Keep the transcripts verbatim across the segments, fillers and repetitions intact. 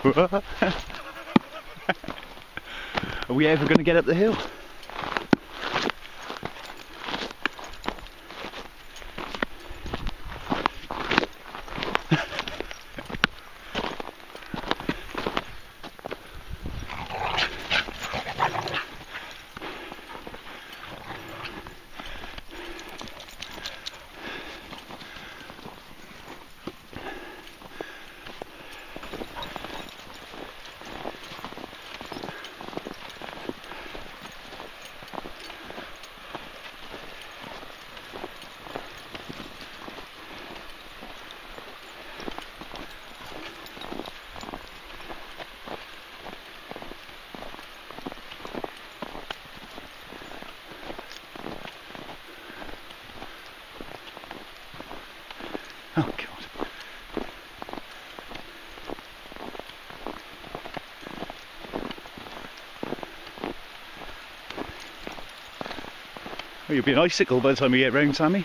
Are we ever going to get up the hill? Oh God. Well, you'll be an icicle by the time we get round, Sammy.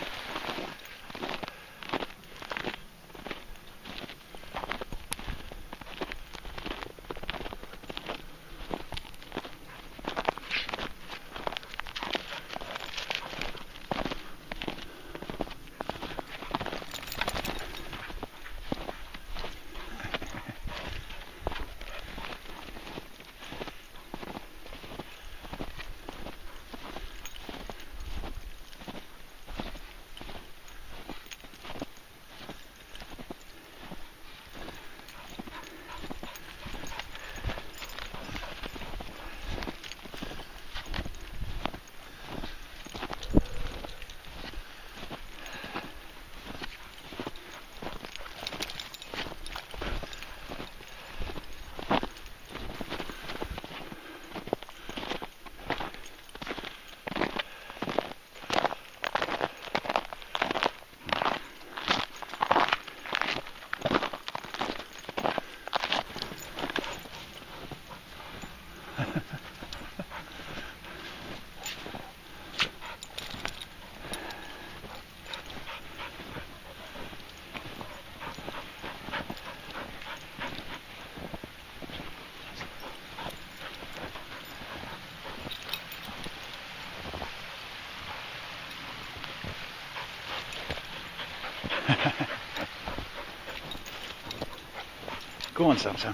Go on, Sam Sam.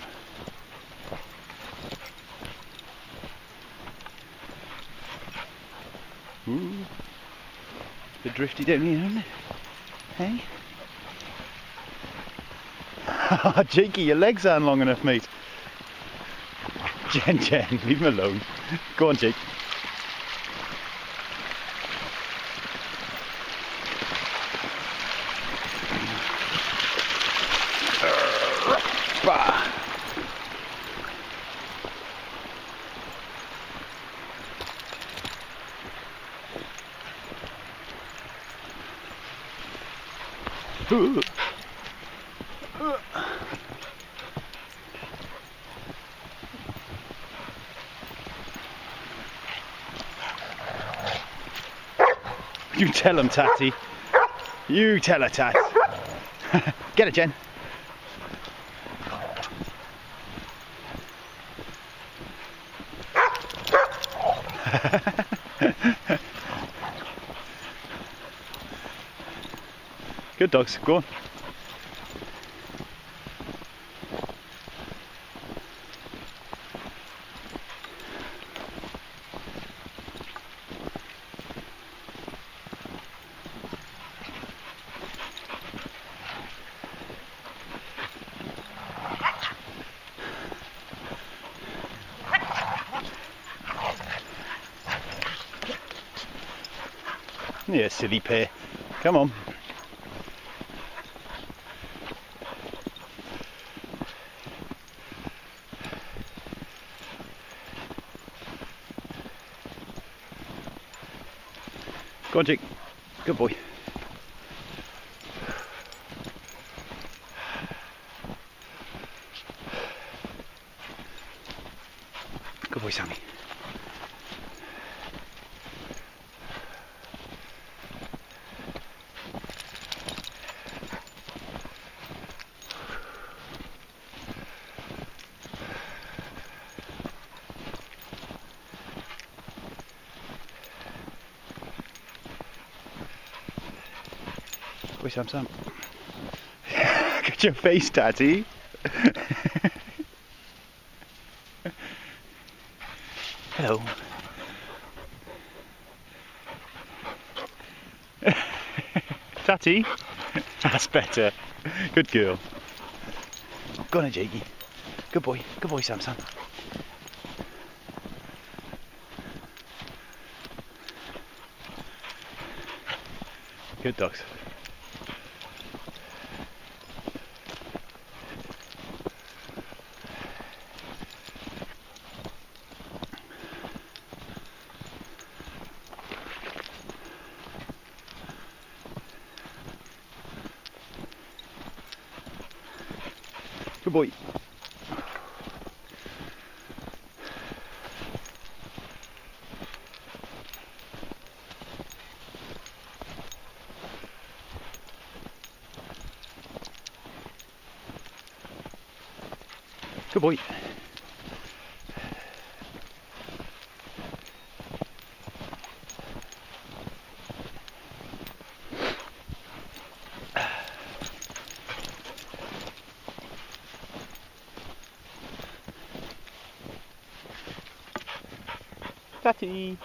Ooh, bit drifty down here, isn't it? Hey? Jakey, your legs aren't long enough, mate. Jen, Jen, leave him alone. Go on, Jake. Bah. Ooh. Uh. You tell him, Tatty. You tell her, Tat. Get it, Jen. Good dogs, go on. Yeah, silly pair. Come on. Go on, Jake. Good boy. Good boy, Sammy. boy, Sam, Sam. Look at your face, Daddy. Hello. Tatty. That's better. Good girl. Go on, Jakey. Good boy. Good boy, Sam, Sam. Good dogs. Good boy. Good boy. Tatty.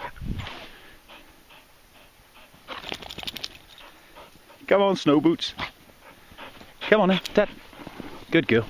Come on, snow boots. Come on, then, Dad. Good girl.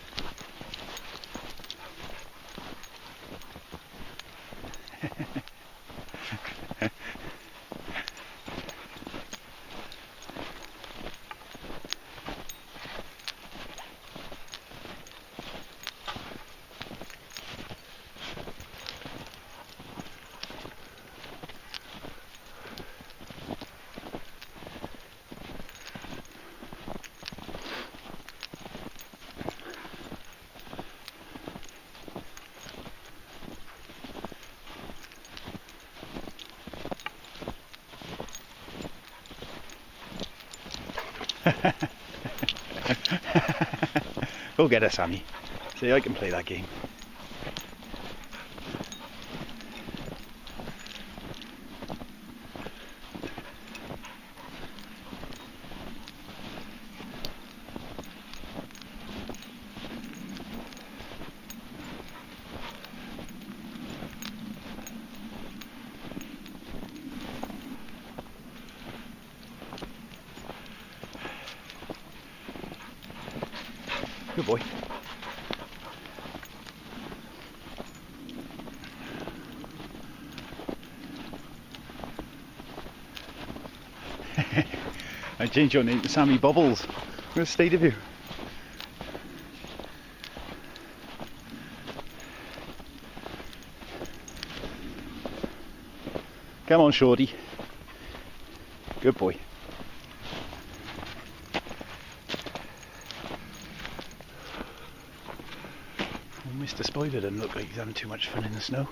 Go get her, Sammy. See, I can play that game. Good boy. I changed your name to Sammy Bubbles. What a state of you. Come on, Shorty. Good boy. Mister Spoiler doesn't look like he's having too much fun in the snow.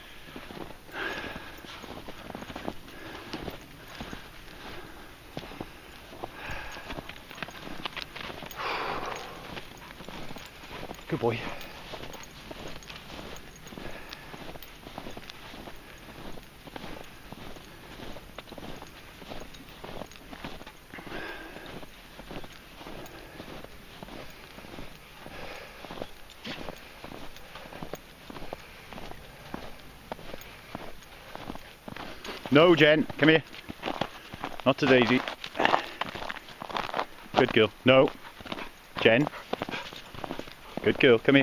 Good boy. No, Jen, come here. Not to Daisy. Good girl. No. Jen. Good girl, come here.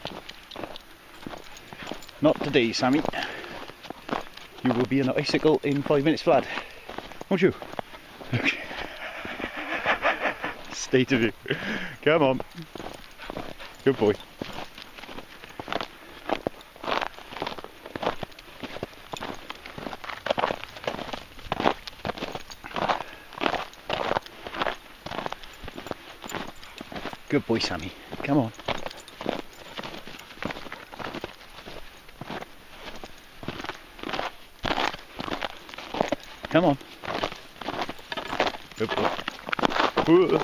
Not today, Sammy. You will be an icicle in five minutes flat. Won't you? Okay. State of you. Come on. Good boy. Good boy, Sammy. Come on. Come on. Good boy. Whoa.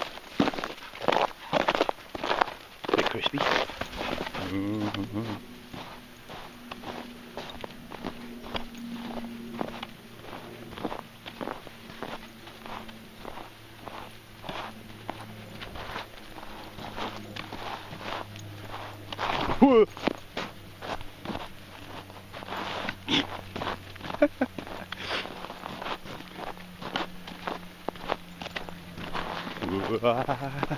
Bit crispy. Mm-hmm. Whoa.